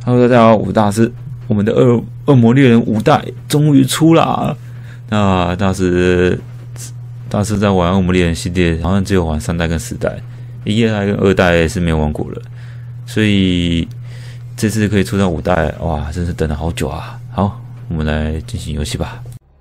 Hello， 大家好，我是大师。我们的恶魔猎人5代终于出啦！那大师在玩恶魔猎人系列，好像只有玩3代跟4代，1代跟2代是没有玩过了，所以这次可以出到5代，哇，真是等了好久啊！好，我们来进行游戏吧。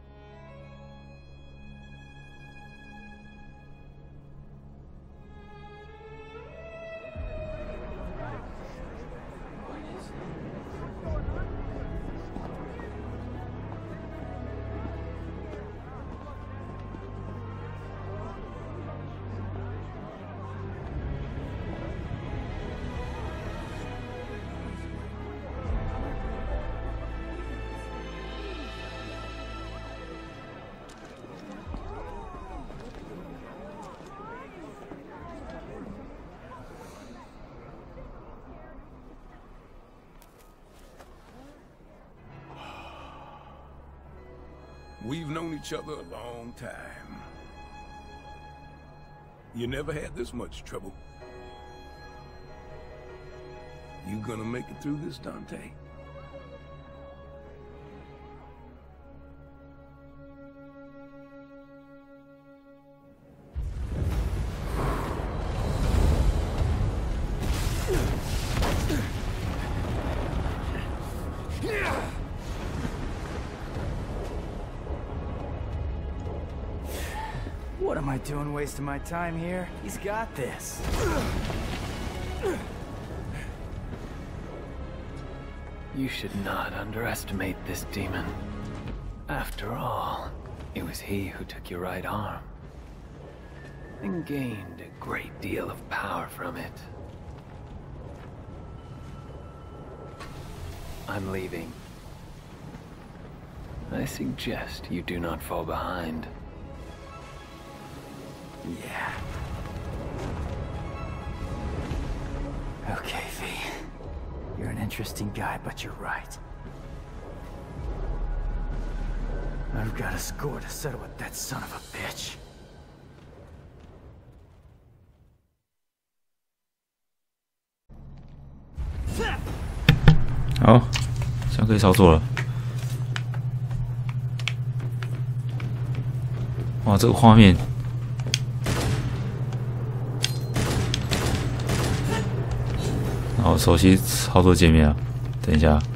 We've known each other a long time. You never had this much trouble. You gonna make it through this, Dante? What am I doing wasting my time here? He's got this. You should not underestimate this demon. After all, it was he who took your right arm and gained a great deal of power from it. I'm leaving. I suggest you do not fall behind. Yeah. Okay, V. You're an interesting guy, but you're right. I've got a score to settle with that son of a bitch. 好，现在可以操作了。哇，这个画面！好，熟悉操作界面啊！等一下，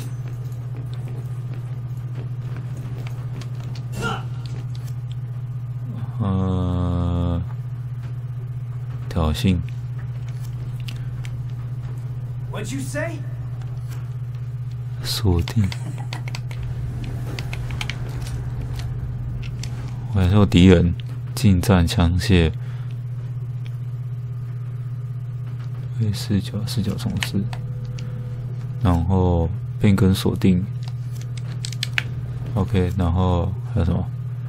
挑衅。 What'd you say? 锁定。感受敌人，近战枪械。视角重置，然后变更锁定 ，OK， 然后还有什么？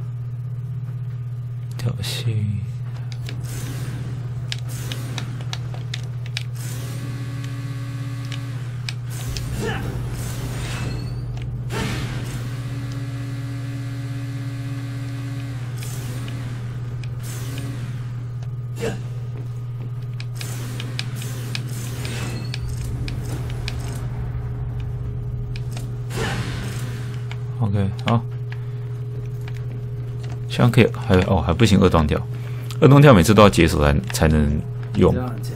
挑衅。OK， 好，这样可以，还不行，二段跳，二段跳每次都要解锁才能用。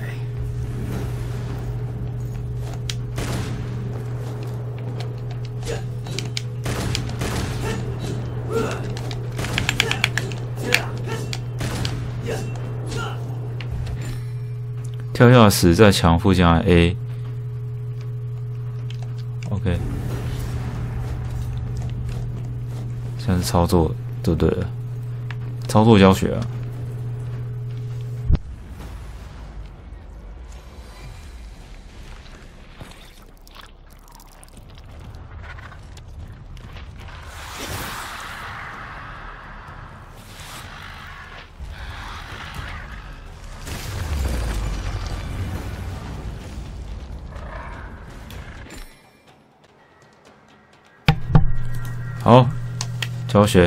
跳下时在墙附近按 A。OK。现在是操作就对了，操作教学啊。好。教学。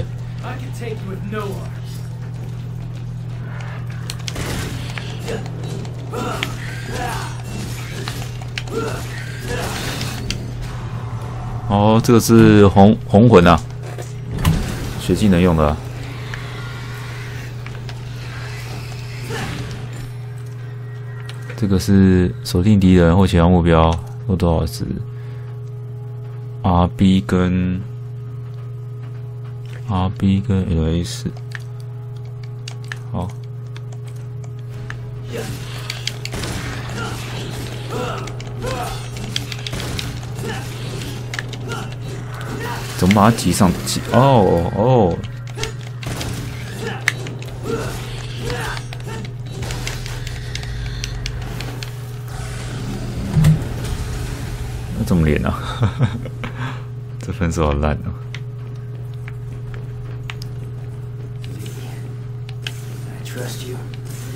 哦，这个是红魂啊，学技能用的、啊。这个是锁定敌人或其他目标，有多少只 ？RB 跟 LS。好。怎么把它挤上？哦。那怎么连啊？这分数好烂哦。 I trust you.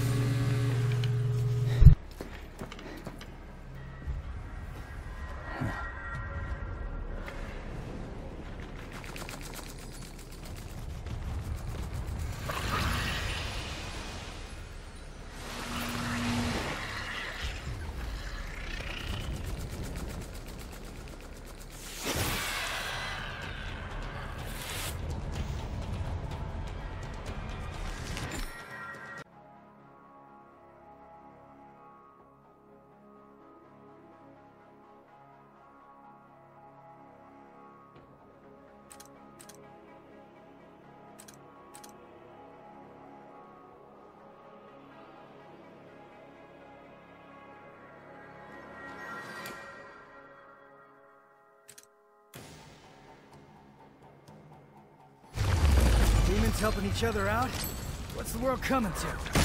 Demons helping each other out? What's the world coming to?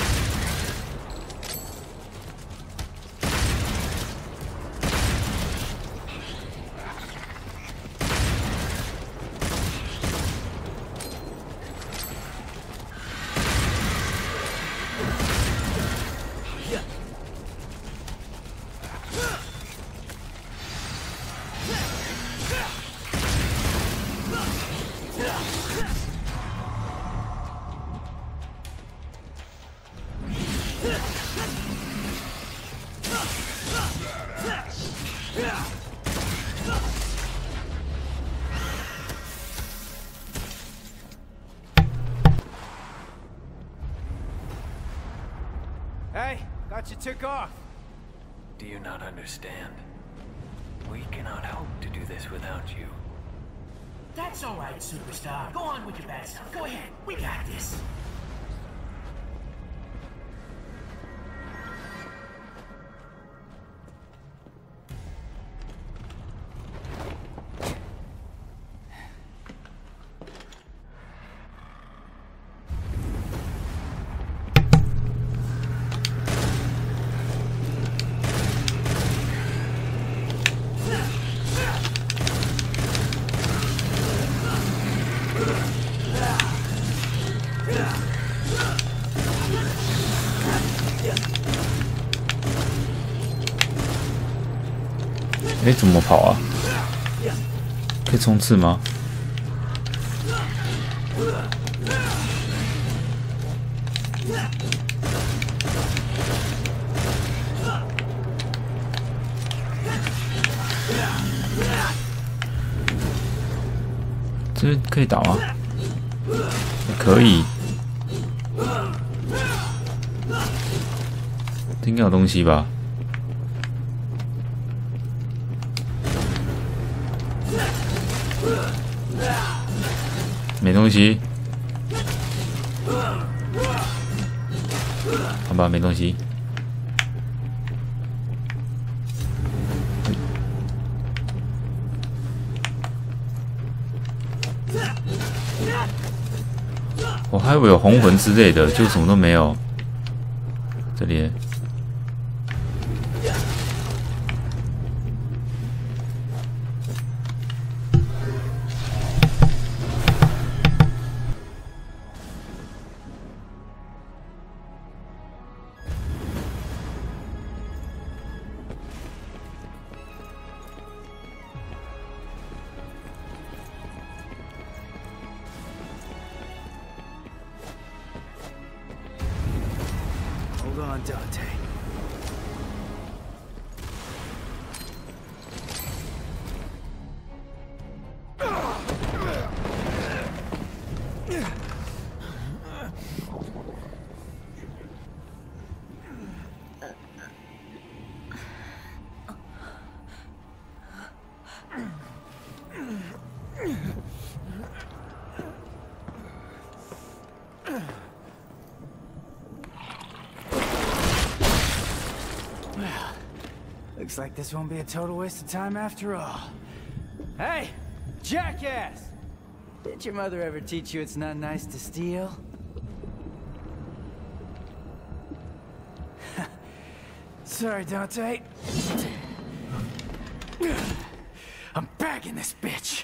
Hey, got you took off. Do you not understand? We cannot hope to do this without you. That's all right, superstar. Go on with your bad stuff. Go ahead. We got this. 哎，怎么跑啊？可以冲刺吗？这可以打吗？可以。应该有东西吧？没东西。好吧，没东西。我还以为有红魂之类的，就什么都没有。这里。 Hold on, Dante. Looks like this won't be a total waste of time after all. Hey! Jackass! Did your mother ever teach you it's not nice to steal? Sorry, Dante. I'm bagging this bitch!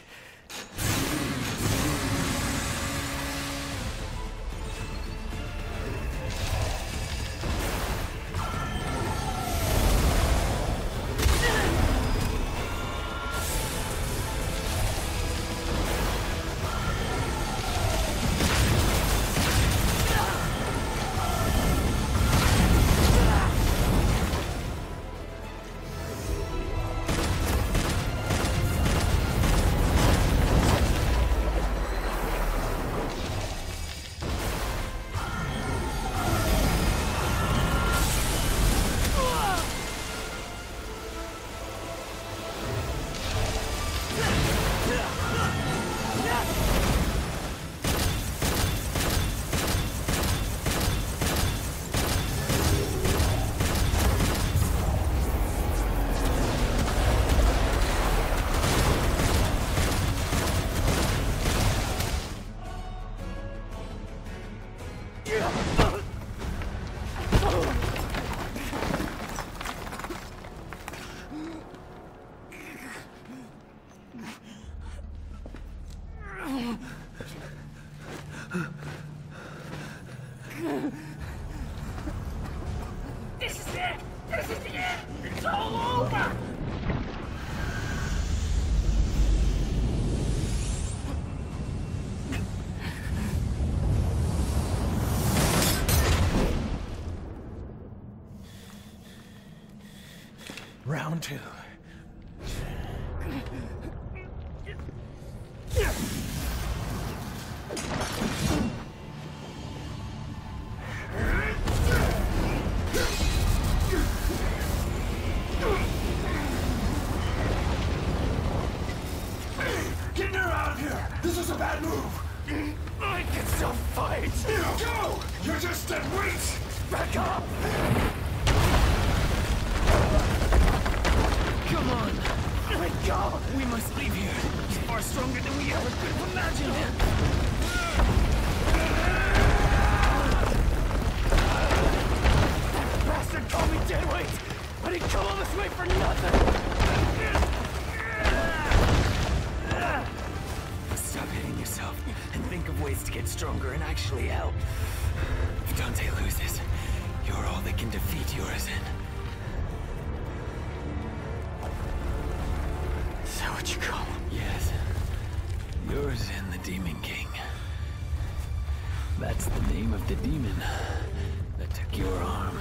This is it! This is it! It's all over! Round two. Get her out of here! This is a bad move! I can still fight! Go! You're just dead weight! Back up! Come on! Let go! We must leave here. He's far stronger than we ever could have imagined. That bastard called me deadweight, but he'd come all this way for nothing! Stop hitting yourself and think of ways to get stronger and actually help. If Dante loses, you're all that can defeat Urizen. Is that what you call him? Yes. Urizen, the Demon King. That's the name of the demon that took your arm.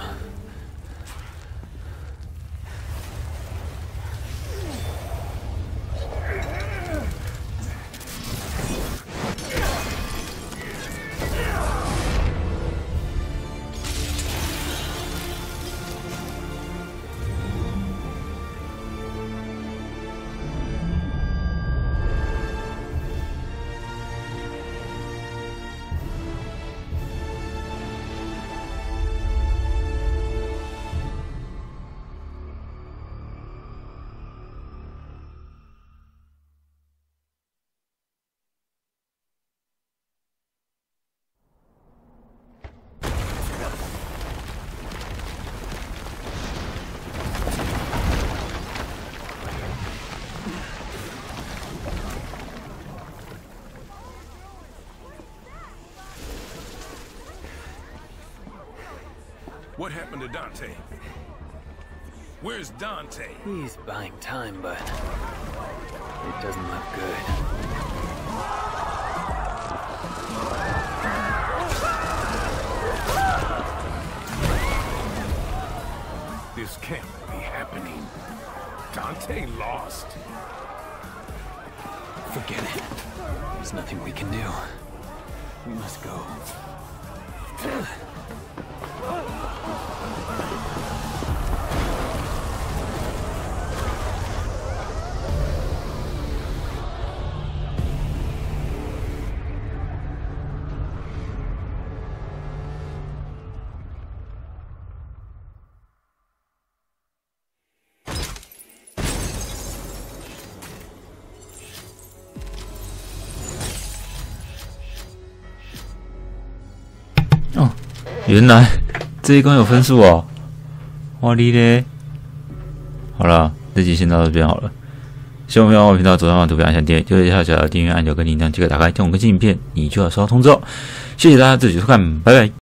What happened to Dante? Where's Dante? He's buying time, but it doesn't look good. This can't be happening. Dante lost. Forget it. There's nothing we can do. We must go. 原来这一关有分数哦！哇哩嘞！好了，这集先到这边好了。希望我们频道左上方图片按下订阅，右下角的订阅按钮跟铃铛记得打开，等我更新影片，你就要收到通知哦。谢谢大家自己收看，拜拜。